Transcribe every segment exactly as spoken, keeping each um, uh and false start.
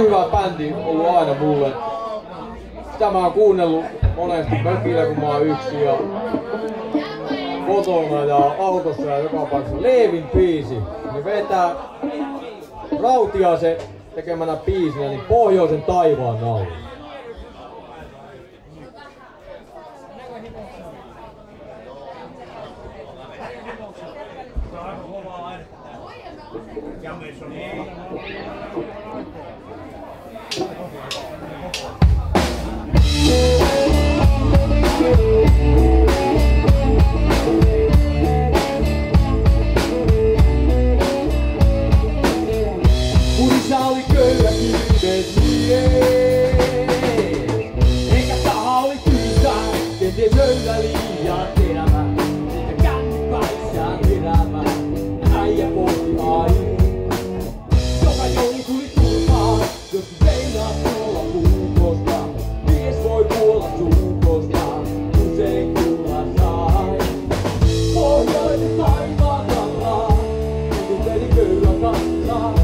hyvä bändi ollut aina mulle. Sitä mä oon kuunnellut monesti mökillä, kun mä oon yksin ja kotona ja autossa ja joka paikassa. Leevin biisi, niin vetää Rautiaisen tekemänä biisinä niin Pohjoisen taivaan naulu. Kurissa oli köyhä kiitos mies, eikä taha oli kyysä, kenties höylä liian terävä, eikä kännypäissään terävä, äijä pohti aina. Joka joulu tuli turpaan, jos meinaat tulla puukosta, mies voi kuolla suukosta, usein kyllä sai. Pohjoisen taivaan alla, niin veli köyhä kansaa.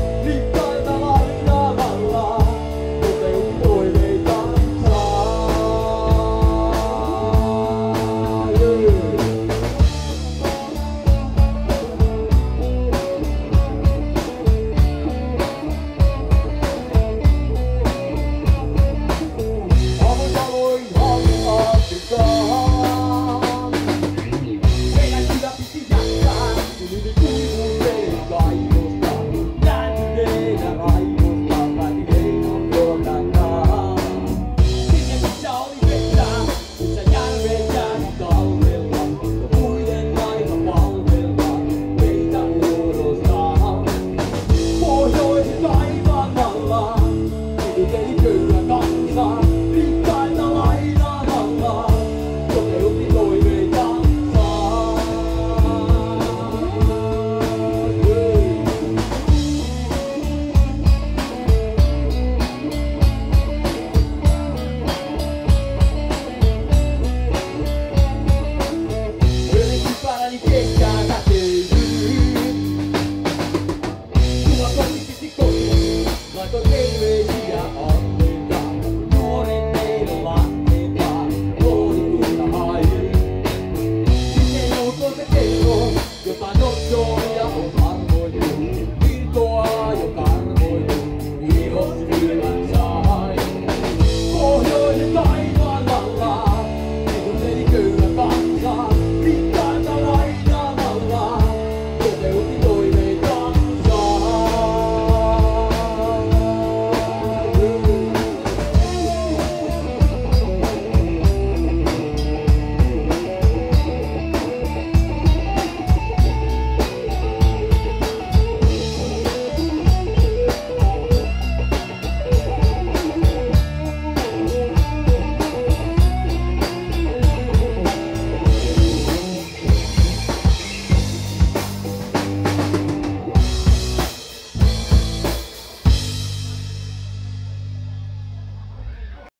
Like a